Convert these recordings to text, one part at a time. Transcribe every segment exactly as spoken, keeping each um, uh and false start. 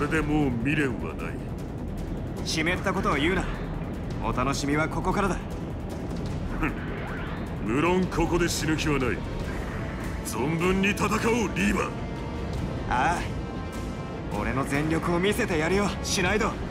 でもう未練はない。 湿ったことを言うな。お楽しみはここからだ。 無論ここで死ぬ気はない。存分に戦おう、リーバー。 ああ、俺の全力を見せてやるよ、シュナイド。感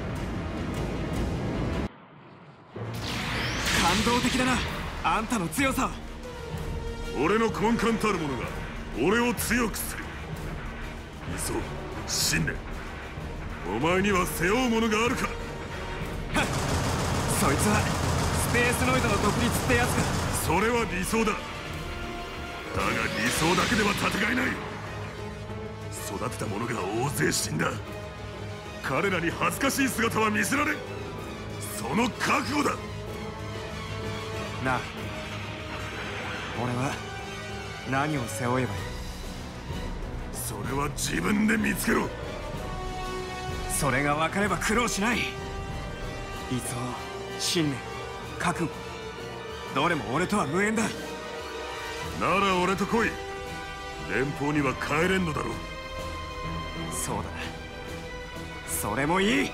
動的だな、あんたの強さ。 俺の根幹たるものが俺を強くする。いっそ信念、お前には背負うものがあるか。 はっ、そいつはスペースノイドの独立ってやつか。 それは理想だ。だが理想だけでは戦えない。育てた者が大勢死んだ。彼らに恥ずかしい姿は見せられん。その覚悟だ。 なあ、俺は何を背負えばいい？ それは自分で見つけろ。 それが分かれば苦労しない。理想、信念、覚悟、どれも俺とは無縁だ。 なら俺と来い。連邦には帰れんのだろう。 そうだな、それもいい。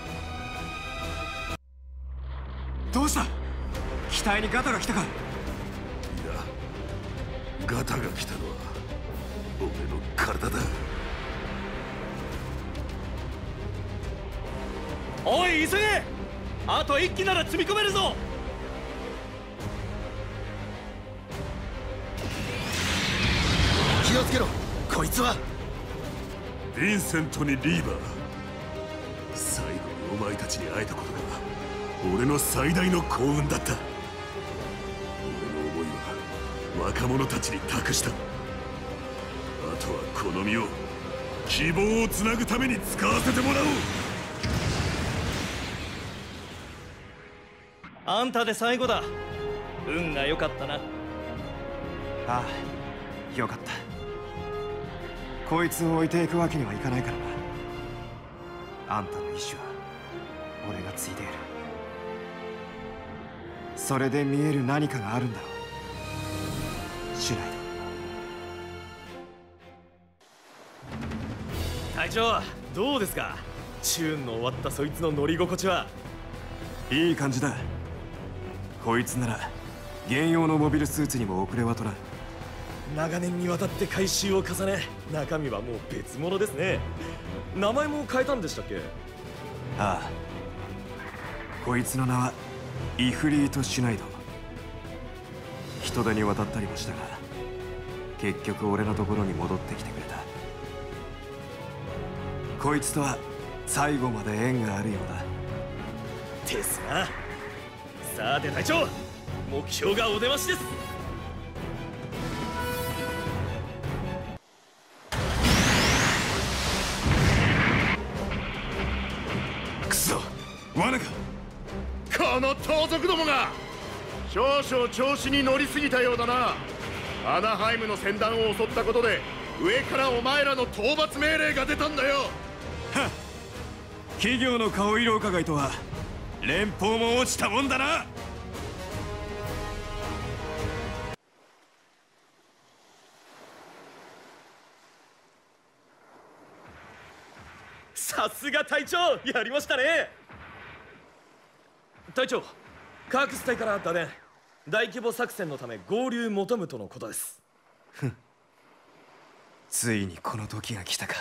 どうした？額にガタが来たか？いや、ガタが来たのは俺の体だ。 おい急げ、あと一機なら積み込めるぞ。 気をつけろ、こいつは。 ヴィンセントにリーバー。最後にお前たちに会えたことが俺の最大の幸運だった。俺の思いは若者たちに託した。あとはこの身を希望をつなぐために使わせてもらおう。 あんたで最後だ。運が良かったな。 ああ、よかった。こいつを置いていくわけにはいかないからな。あんたの意志は俺がついている。それで見える何かがあるんだろう、シュナイド。隊長、どうですか？チューンの終わったそいつの乗り心地は。 いい感じだ。こいつなら現用のモビルスーツにも遅れは取らん。 長年にわたって改修を重ね、中身はもう別物ですね。名前も変えたんでしたっけ？ ああ、こいつの名はイフリート・シュナイド。人手に渡ったりもしたが結局俺のところに戻ってきてくれた。こいつとは最後まで縁があるようだ。 ですな。さて隊長、目標がお出ましです。 くそ、罠か。 この盗賊どもが少々調子に乗りすぎたようだな。アナハイムの船団を襲ったことで上からお前らの討伐命令が出たんだよ。 はっ、企業の顔色伺いとは連邦も落ちたもんだな。 さすが隊長、やりましたね。隊長、カークス隊から打電。大規模作戦のため合流求むとのことです。 ふん、ついにこの時が来たか。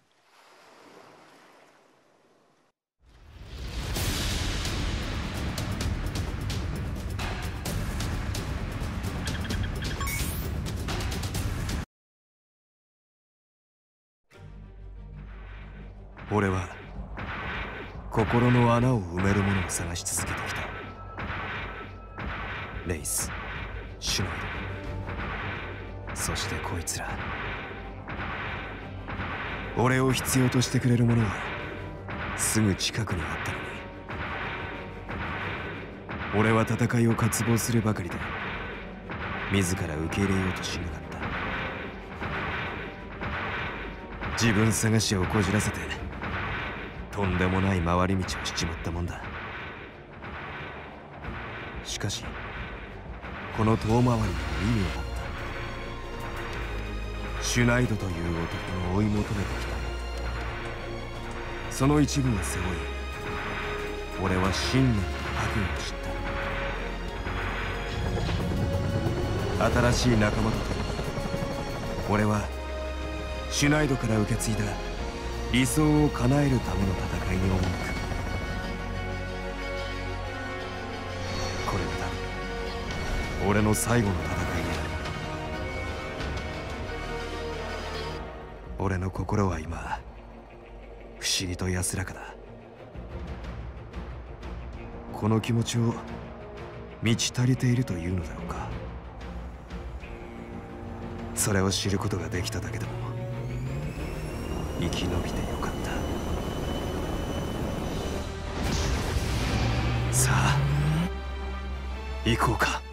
俺は心の穴を埋めるものを探し続けてきた。レイス、シュナイド、そしてこいつら。俺を必要としてくれるものはすぐ近くにあったのに、俺は戦いを渇望するばかりで自ら受け入れようとしなかった。自分探しをこじらせてとんでもない回り道をしちまったもんだ。しかしこの遠回りにも意味があった。シュナイドという男の追い求めてきたその一部を背負い、俺は信念と覚悟を知った。新しい仲間と共に俺はシュナイドから受け継いだ理想を叶えるための戦いに赴く。これが多分俺の最後の戦いになる。俺の心は今不思議と安らかだ。この気持ちを満ち足りているというのだろうか。それを知ることができただけでも生き延びてよかった。さあ行こうか。